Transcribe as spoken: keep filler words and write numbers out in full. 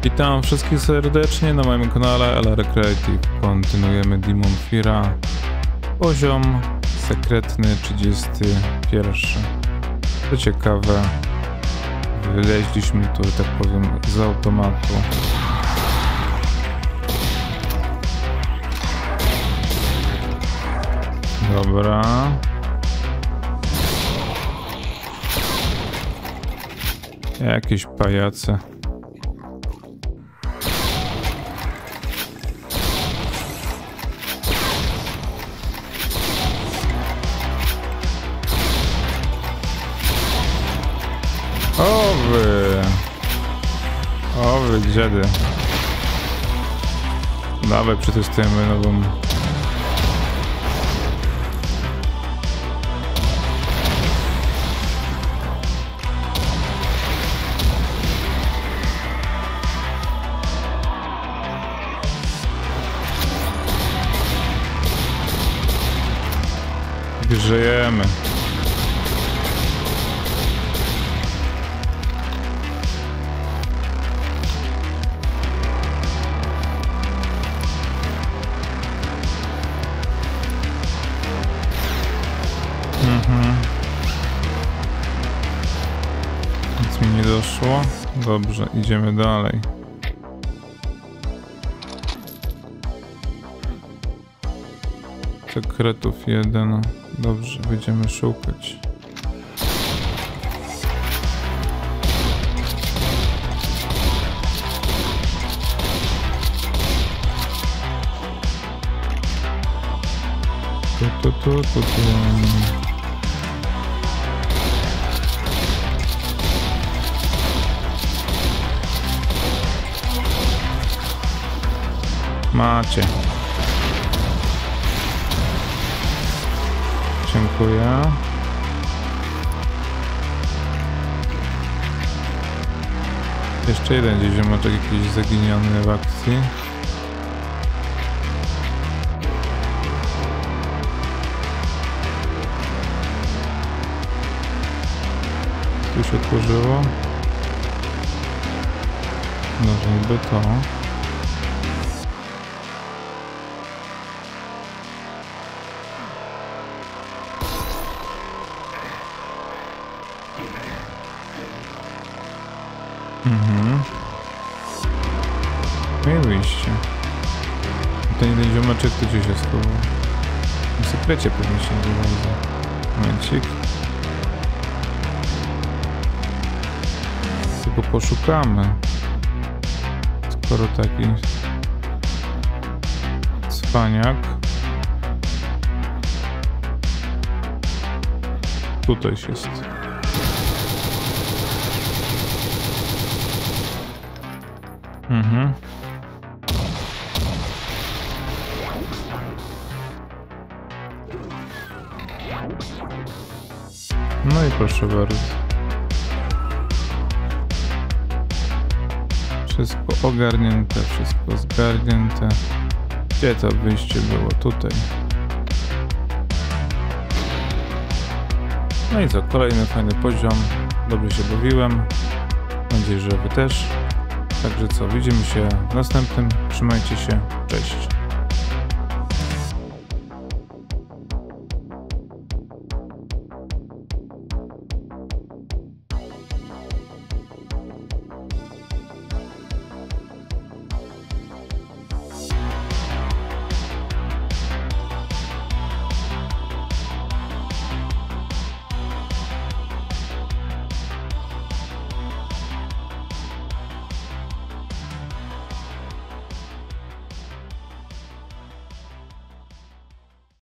Witam wszystkich serdecznie na moim kanale L R Creative. Kontynuujemy Demon Feara. Poziom sekretny trzydziesty pierwszy. Co ciekawe, wyleźliśmy tu, tak powiem, z automatu. Dobra. Jakieś pajace. O wy! O wy dziady! Dawaj, przetestujemy nową. Żyjemy. Mhm. Nic mi nie doszło. Dobrze, idziemy dalej. Sekretów jeden. Dobrze, będziemy szukać. Tu, tu, tu, tu, tu. Macie. Dziękuję. Jeszcze jeden gdzieś ziomaczek jakiś zaginiony w akcji. Tu się otworzyło. No niby to. Mhm. No i wyjście. Ten jeden ziomeczek tu gdzieś się schował. W sekrecie pewnie się nie. Momencik. Tylko poszukamy. Skoro taki cwaniak. Tutaj jest. Mhm. No i proszę bardzo. Wszystko ogarnięte, wszystko zgarnięte. Gdzie to wyjście było? Tutaj. No i co? Kolejny fajny poziom. Dobrze się bawiłem. Mam nadzieję, że wy też. Także co, widzimy się w następnym. Trzymajcie się. Cześć.